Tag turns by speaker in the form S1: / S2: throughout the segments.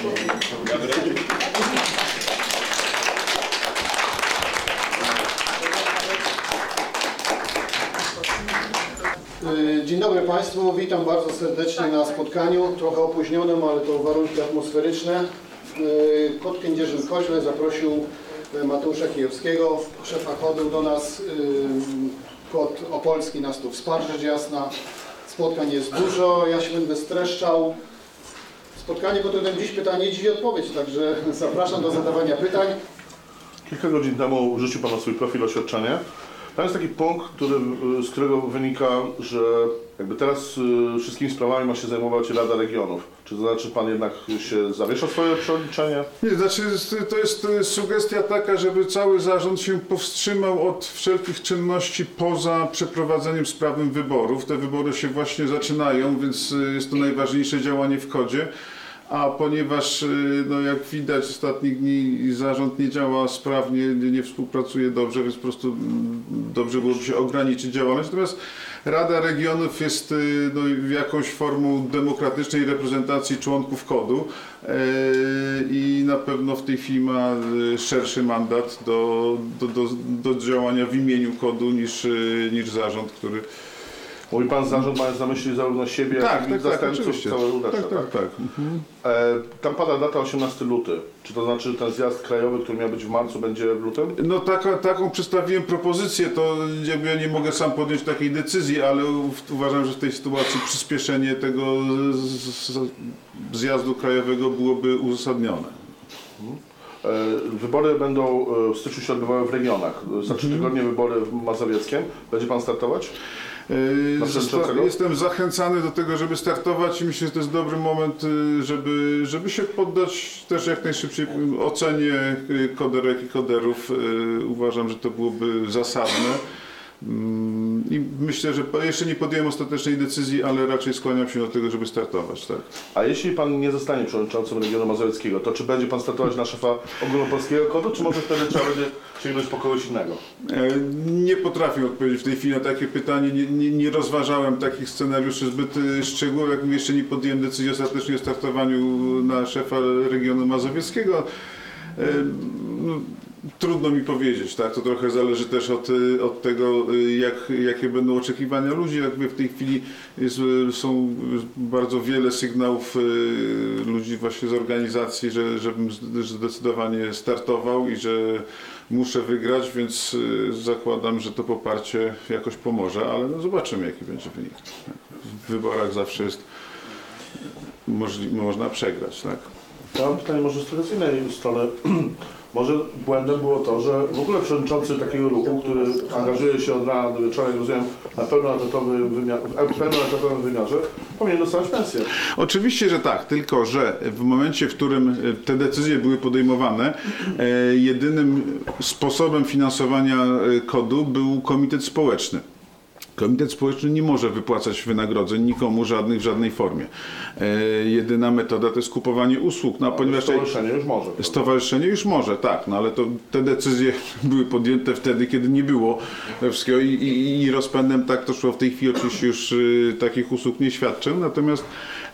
S1: Dzień dobry Państwu, witam bardzo serdecznie na spotkaniu, trochę opóźnionym, ale to warunki atmosferyczne. Kot Kędzierzyn-Koźle zaprosił Mateusza Kijewskiego, szefa KOD-u do nas. Kot Opolski nas tu wsparł, rzecz jasna. Spotkań jest dużo, ja się będę streszczał. Spotkanie pod tytułem dziś pytanie, dziś odpowiedź, także zapraszam do zadawania pytań.
S2: Kilka godzin temu rzucił Pan na swój profil oświadczenie. Tam jest taki punkt, z którego wynika, że jakby teraz wszystkimi sprawami ma się zajmować Rada Regionów. Czy to znaczy Pan jednak się zawiesza swoje przeliczenie?
S3: Nie, znaczy to jest sugestia taka, żeby cały zarząd się powstrzymał od wszelkich czynności poza przeprowadzeniem sprawnym wyborów. Te wybory się właśnie zaczynają, więc jest to najważniejsze działanie w KOD-zie. A ponieważ, no jak widać, ostatnich dni zarząd nie działa sprawnie, nie współpracuje dobrze, więc po prostu dobrze byłoby się ograniczyć działalność. Natomiast Rada Regionów jest no, jakąś formą demokratycznej reprezentacji członków KOD-u i na pewno w tej chwili ma szerszy mandat do działania w imieniu KOD-u niż zarząd, który...
S2: Mówi Pan zarząd, mając na myśli zarówno siebie, jak i zastępców, całe udacze,
S3: tak.
S2: Tam pada data 18 luty. Czy to znaczy, że ten zjazd krajowy, który miał być w marcu, będzie w lutym?
S3: No taką przedstawiłem propozycję, to ja nie mogę sam podjąć takiej decyzji, ale uważam, że w tej sytuacji przyspieszenie tego zjazdu krajowego byłoby uzasadnione.
S2: Wybory będą w styczniu się odbywały w regionach. Za 3 tygodnie wybory w Mazowieckiem. Będzie Pan startować?
S3: Jestem zachęcany do tego, żeby startować i myślę, że to jest dobry moment, żeby się poddać też jak najszybciej ocenie koderek i koderów. Uważam, że to byłoby zasadne. I myślę, że jeszcze nie podjąłem ostatecznej decyzji, ale raczej skłaniam się do tego, żeby startować. Tak.
S2: A jeśli Pan nie zostanie przewodniczącym regionu mazowieckiego, to czy będzie Pan startować na szefa ogólnopolskiego KOD-u, czy może wtedy trzeba będzie sięgnąć po kogoś innego?
S3: Nie potrafię odpowiedzieć w tej chwili na takie pytanie. Nie rozważałem takich scenariuszy zbyt szczegółowych. Jak jeszcze nie podjąłem decyzji ostatecznie o startowaniu na szefa regionu mazowieckiego. Trudno mi powiedzieć, tak? To trochę zależy też od tego, jakie będą oczekiwania ludzi. Jakby w tej chwili są bardzo wiele sygnałów ludzi właśnie z organizacji, żebym zdecydowanie startował i że muszę wygrać, więc zakładam, że to poparcie jakoś pomoże, ale no zobaczymy, jaki będzie wynik. W wyborach zawsze jest można przegrać, tak?
S2: Ja mam pytanie może z trochę z innej strony. Może błędem było to, że w ogóle przewodniczący takiego ruchu, który angażuje się od rana do wieczora, jak rozumiem, na pełnoetatowym wymiarze, powinien dostawać pensję.
S3: Oczywiście, że tak, tylko że w momencie, w którym te decyzje były podejmowane, jedynym sposobem finansowania KOD-u był komitet społeczny. Komitet społeczny nie może wypłacać wynagrodzeń nikomu w żadnej formie. Jedyna metoda to jest kupowanie usług. No, ponieważ
S2: stowarzyszenie już może.
S3: Stowarzyszenie już może, tak, no ale to te decyzje były podjęte wtedy, kiedy nie było wszystkiego i rozpędem tak to szło. W tej chwili oczywiście już takich usług nie świadczę, natomiast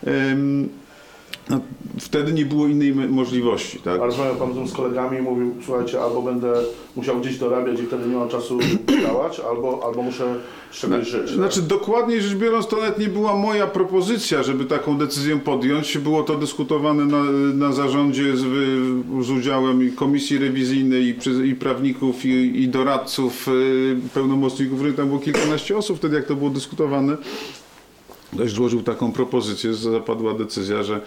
S3: no, wtedy nie było innej możliwości. Tak?
S2: A rozmawiał Pan z kolegami i mówił, słuchajcie, albo będę musiał gdzieś dorabiać i wtedy nie mam czasu działać, albo muszę z czegoś żyć.
S3: Znaczy dokładniej rzecz biorąc, to nawet nie była moja propozycja, żeby taką decyzję podjąć. Było to dyskutowane na zarządzie z udziałem i komisji rewizyjnej, i prawników, i doradców, pełnomocników rynku. Tam było kilkanaście osób wtedy, jak to było dyskutowane. Ktoś złożył taką propozycję, zapadła decyzja, że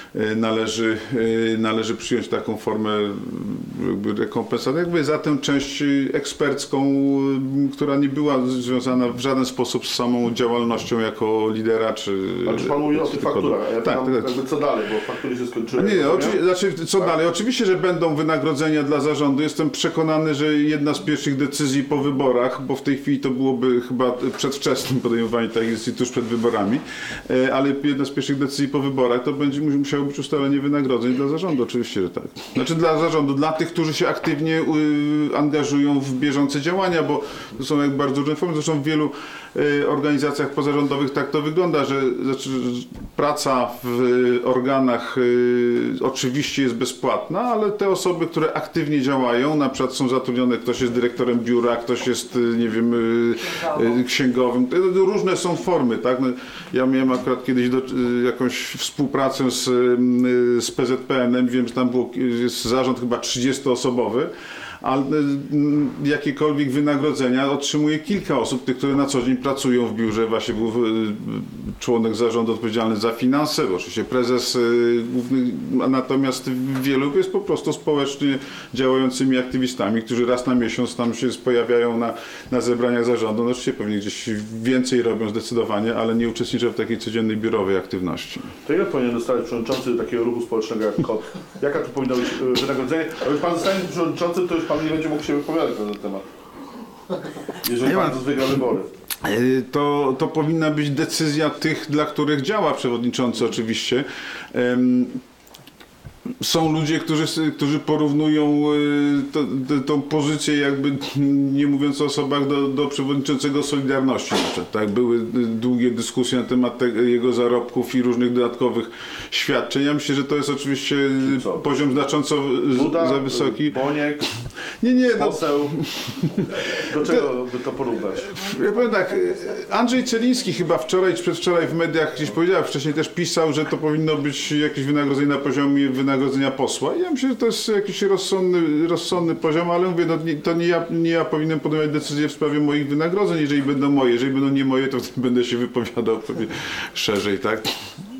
S3: należy przyjąć taką formę rekompensaty jakby za tę część ekspercką, która nie była związana w żaden sposób z samą działalnością jako lidera.
S2: A czy Pan mówi o tych fakturach? Ja
S3: tak,
S2: jakby co dalej, bo faktury się skończyły.
S3: Co dalej? Oczywiście, że będą wynagrodzenia dla zarządu. Jestem przekonany, że jedna z pierwszych decyzji po wyborach, bo w tej chwili to byłoby chyba przedwczesnym podejmowanie takich decyzji tuż przed wyborami, ale jedna z pierwszych decyzji po wyborach to będzie musiało musiało być ustalenie wynagrodzeń dla zarządu, oczywiście, że tak. Znaczy dla zarządu, dla tych, którzy się aktywnie angażują w bieżące działania, bo to są jak bardzo różne formy. Zresztą w wielu organizacjach pozarządowych tak to wygląda, że znaczy, praca w organach oczywiście jest bezpłatna, ale te osoby, które aktywnie działają, na przykład są zatrudnione, ktoś jest dyrektorem biura, ktoś jest, nie wiem, księgowym, różne są formy, tak? No, ja miałem akurat kiedyś jakąś współpracę z PZPN-em, wiem, że tam jest zarząd chyba 30-osobowy, ale jakiekolwiek wynagrodzenia otrzymuje kilka osób, tych, które na co dzień pracują w biurze. Właśnie był członek zarządu odpowiedzialny za finanse, oczywiście prezes główny, natomiast wielu jest po prostu społecznie działającymi aktywistami, którzy raz na miesiąc tam się pojawiają na zebraniach zarządu. No oczywiście pewnie gdzieś więcej robią zdecydowanie, ale nie uczestniczą w takiej codziennej biurowej aktywności.
S2: To ile powinien dostać przewodniczący takiego ruchu społecznego jak KOT? Jaka to powinno być wynagrodzenie? A jak pan zostanie przewodniczącym, to już pan nie będzie mógł się wypowiadać na ten temat. Jeżeli pan wygra wybory.
S3: To powinna być decyzja tych, dla których działa przewodniczący oczywiście. Są ludzie, którzy porównują tą pozycję, jakby nie mówiąc o osobach, do przewodniczącego Solidarności. Tak? Były długie dyskusje na temat jego zarobków i różnych dodatkowych świadczeń. Ja myślę, że to jest oczywiście poziom znacząco
S2: Duda,
S3: za wysoki.
S2: Boniek,
S3: Nie,
S2: poseł. Do czego by to porównać?
S3: Ja powiem tak, Andrzej Celiński chyba wczoraj czy przedwczoraj w mediach gdzieś powiedział, wcześniej też pisał, że to powinno być jakieś wynagrodzenie na poziomie wynagrodzenia posła. Ja myślę, że to jest jakiś rozsądny poziom, ale mówię, no, to nie ja powinienem podejmować decyzję w sprawie moich wynagrodzeń, jeżeli będą moje. Jeżeli będą nie moje, to wtedy będę się wypowiadał pewnie szerzej, tak?